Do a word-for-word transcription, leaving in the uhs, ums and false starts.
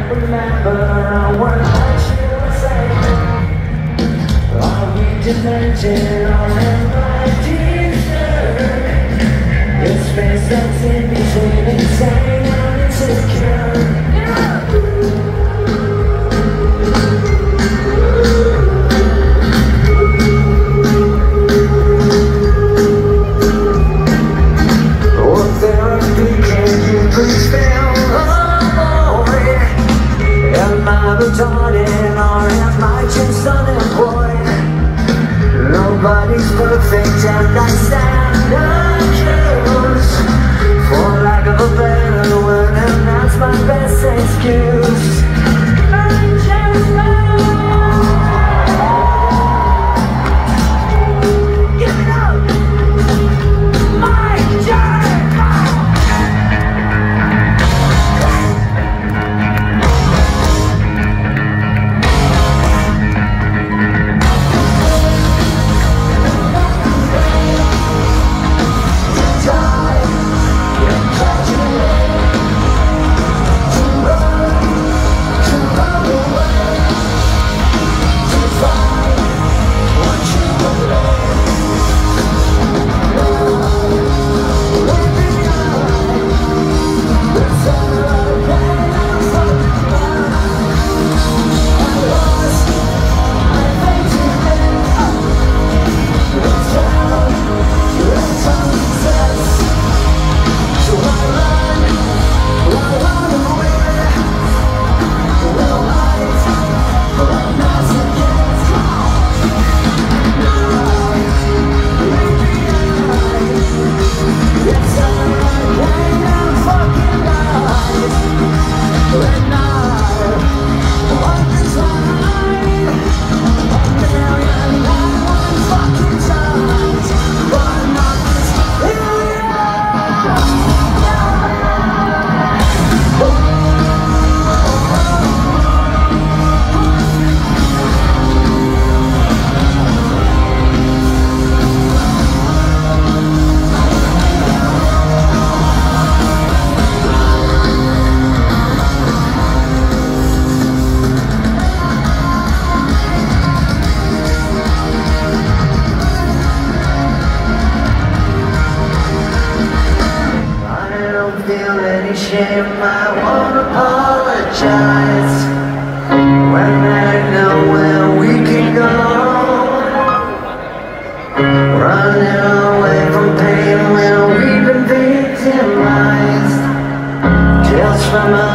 Remember what you were saying. Are we demented or am I disturbed? Your space that's in between insane and insecure. Oh, therapy, can you please feel alone? Am I retarded or am I just unemployed? Nobody's perfect and I stand accused, for lack of a better word, and that's my best excuse. I'm just give it up, my jerk. Shame, I won't apologize when I know where we can go. Running away from pain when we've been victimized, just from a